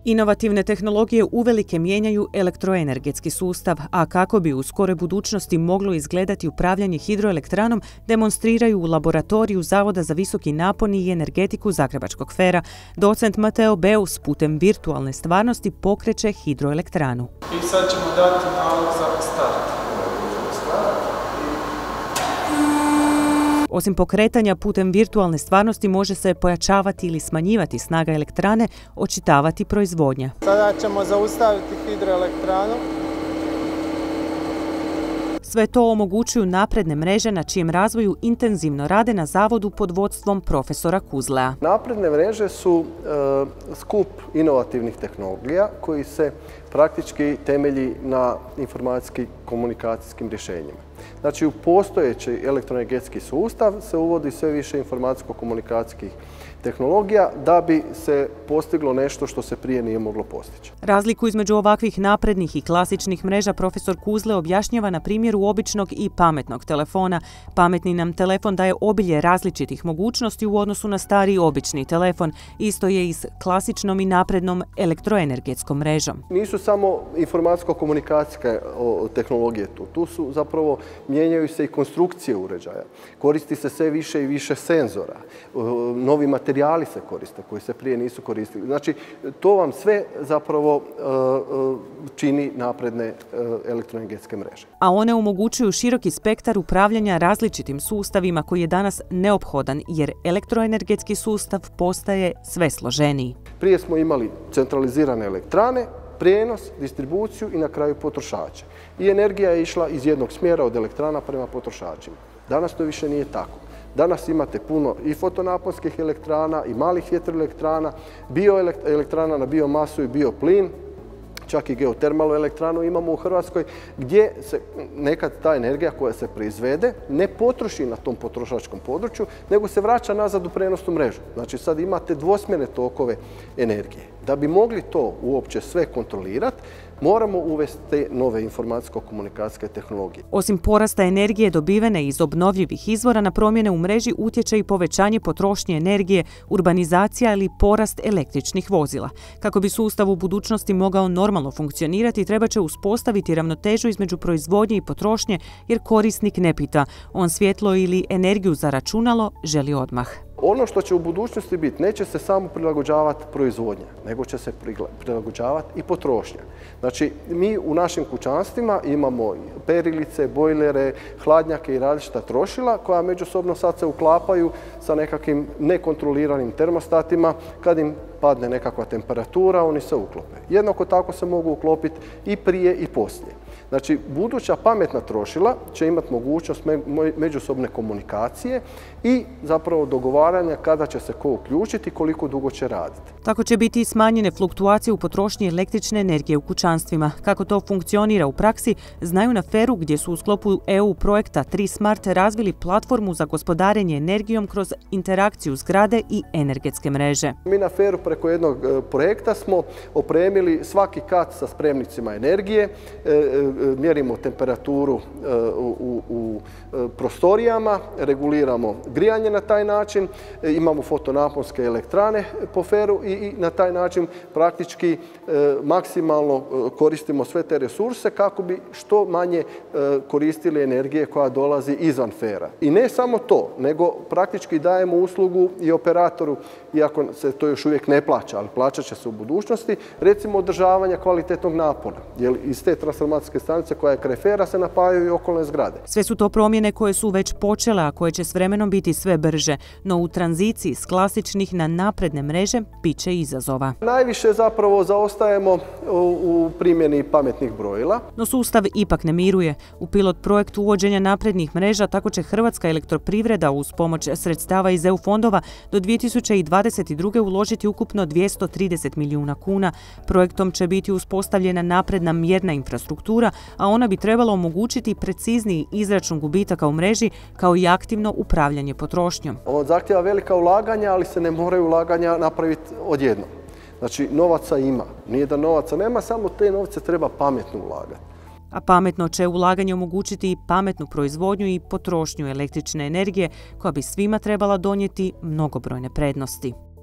Inovativne tehnologije uvelike mijenjaju elektroenergetski sustav, a kako bi u skoroj budućnosti moglo izgledati upravljanje hidroelektranom, demonstriraju u laboratoriju Zavoda za visoki napon i energetiku Zagrebačkog FER-a. Docent Mateo Beus putem virtualne stvarnosti pokreće hidroelektranu. I sad ćemo dati nalog za start. Osim pokretanja putem virtualne stvarnosti može se pojačavati ili smanjivati snaga elektrane, očitavati proizvodnja. Sada ćemo zaustaviti hidroelektranu. Sve to omogućuju napredne mreže na čijem razvoju intenzivno rade na zavodu pod vodstvom profesora Kuzlea. Napredne mreže su skup inovativnih tehnologija koji se praktički temelji na informacijski-komunikacijskim rješenjima. Znači, u postojeći elektroenergetski sustav se uvodi sve više informacijsko-komunikacijskih tehnologija da bi se postiglo nešto što se prije nije moglo postići. Razliku između ovakvih naprednih i klasičnih mreža profesor Kuzle objašnjava na primjeru običnog i pametnog telefona. Pametni nam telefon daje obilje različitih mogućnosti u odnosu na stari obični telefon. Isto je i s klasičnom i naprednom elektroenergetskom mrežom. Nisu samo informacijsko-komunikacijske tehnologije tu. Tu su zapravo mijenjaju se i konstrukcije uređaja. Koristi se sve više i više senzora. Novi materijali se koriste koji se prije nisu koristili. Znači, to vam sve zapravo čini napredne elektroenergetske mreže. A one omogućuju široki spektar upravljanja različitim sustavima koji je danas neophodan jer elektroenergetski sustav postaje sve složeniji. Prije smo imali centralizirane elektrane, prijenos, distribuciju i na kraju potrošače. I energija je išla iz jednog smjera od elektrana prema potrošačima. Danas to više nije tako. Danas imate puno i fotonaponskih elektrana i malih vjetroelektrana, bioelektrana na biomasu i bioplin, čak i geotermalnu elektranu imamo u Hrvatskoj, gdje se nekad ta energija koja se proizvede ne potroši na tom potrošačkom području, nego se vraća nazad u prenosnu mrežu. Znači sad imate dvosmjerne tokove energije. Da bi mogli to uopće sve kontrolirati, moramo uvesti nove informacijsko-komunikacijske tehnologije. Osim porasta energije dobivene iz obnovljivih izvora, na promjene u mreži utječe i povećanje potrošnje energije, urbanizacija ili porast električnih vozila. Kako bi sustav u budućnosti mogao normalno funkcionirati, treba će uspostaviti ravnotežu između proizvodnje i potrošnje, jer korisnik ne pita, on svjetlo ili energiju za računalo želi odmah. Ono što će u budućnosti biti, neće se samo prilagođavati proizvodnja, nego će se prilagođavati i potrošnja. Znači, mi u našim kućanstvima imamo perilice, bojlere, hladnjake i različita trošila koja međusobno sad se uklapaju sa nekakvim nekontroliranim termostatima. Kad im padne nekakva temperatura, oni se uklope. Jednako tako se mogu uklopiti i prije i poslije. Znači, buduća pametna trošila će imati mogućnost međusobne komunikacije i zapravo dogovaranja kada će se ko uključiti i koliko dugo će raditi. Tako će biti i smanjene fluktuacije u potrošnji električne energije u kućanstvima. Kako to funkcionira u praksi, znaju na FER-u gdje su u sklopu EU projekta 3 Smart razvili platformu za gospodarenje energijom kroz interakciju zgrade i energetske mreže. Mi na FER-u preko jednog projekta smo opremili svaki kat sa spremnicima energije, mjerimo temperaturu u prostorijama, reguliramo grijanje na taj način, imamo fotonaponske elektrane po FER-u i na taj način praktički maksimalno koristimo sve te resurse kako bi što manje koristili energije koja dolazi izvan FER-a. I ne samo to, nego praktički dajemo uslugu i operatoru, iako se to još uvijek ne plaća, ali plaćat će se u budućnosti, recimo održavanja kvalitetnog napona, jer iz te transformacijske stanice koja je kraj FER-a se napajaju i okolne zgrade. Sve su to promjene koje su već počele, a koje će s vremenom biti sve brže, no u tranziciji s klasičnih na napredne mreže bit će izazova. Najviše zapravo zaostajemo u primjeni pametnih brojila. No sustav ipak ne miruje. U pilot projektu uvođenja naprednih mreža tako će Hrvatska elektroprivreda uz pomoć sredstava iz EU fondova do 2022. uložiti ukupno 230 milijuna kuna. Projektom će biti uspostavljena napredna mjerna infrastruktura, a ona bi trebala omogućiti precizniji izračun gubitaka u mreži kao i aktivno upravljanje potrošnjom. Ovo zahtjeva velika ulaganja, ali se ne moraju ulaganja napraviti odjednom. Znači, novaca ima. Nije da novaca nema, samo te novce treba pametno ulagati. A pametno će ulaganje omogućiti i pametnu proizvodnju i potrošnju električne energije koja bi svima trebala donijeti mnogobrojne prednosti.